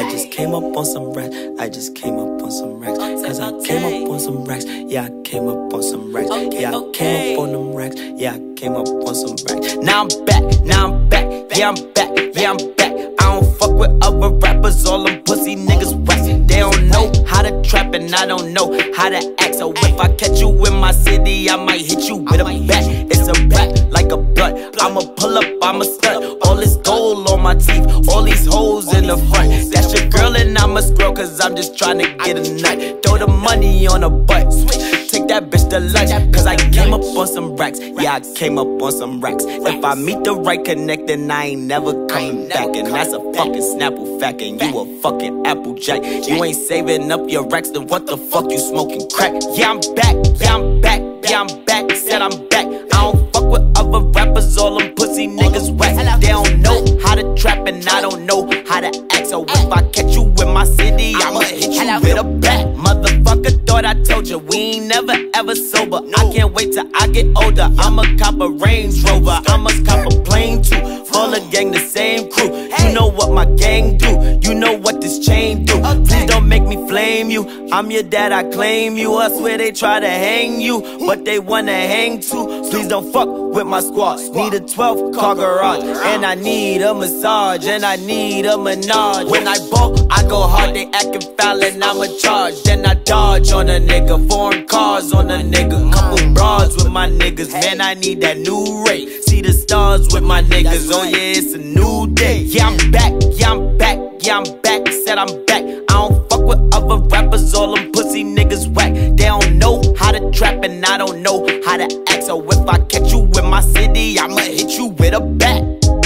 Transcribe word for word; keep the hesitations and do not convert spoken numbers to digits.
I just came up on some racks. I just came up on some racks. Cause I came up on some racks. Yeah, I came up on some racks. Yeah, I came up on them racks. Yeah, I came up on some racks. Now I'm back. Now I'm back. Yeah, I'm back. Yeah, I'm back. I don't fuck with other rappers. All them pussy niggas whack. They don't know how to trap and I don't know how to act. So if I catch you in my city, I might hit you with a bat. It's a rap like a blunt. I'ma pull up, I'ma stunt. All this gold on my teeth, all these hoes in the front. That's your girl and I'm a squirrel, cause I'm just trying to get a nut. Throw the money on a butt. Take that bitch to lunch, cause I came up on some racks. Yeah, I came up on some racks. If I meet the right connect, then I ain't never coming back. And that's a fucking Snapple fact, and you a fucking Applejack. You ain't saving up your racks, then what the fuck you smoking crack? Yeah, I'm back, yeah, I'm back, yeah, I'm back. Said I'm back. I don't fuck with other rappers, all them pussy niggas whack. They don't know how to trap and I don't know how to act. So if I catch you in my city, I'ma hit you with a bat. Motherfucker, thought I told you we ain't never ever sober. I can't wait till I get older. I'ma cop a Range Rover. I'ma cop a plane too. All the gang, the same crew. You know what my gang do. You know what this chain do. Please don't make me flame you. I'm your dad, I claim you. I swear they try to hang you, but they wanna hang too. Please don't fuck with my squad. Need a twelve car garage, and I need a massage, and I need a menage. When I ball, I go hard. They acting foul and I'm a charge. Then I dodge on a nigga. Foreign cars on a nigga. Couple bras with my niggas. Man, I need that new rate. See the stars with my niggas. Oh yeah, it's a new day. Yeah, I'm back. Yeah, I'm back. Yeah, I'm back. Said I'm back. I don't fuck with other rappers. All them pussy niggas whack. They don't know how to trap and I don't know how to act. So if I catch you in my city, I'ma hit you with a bat.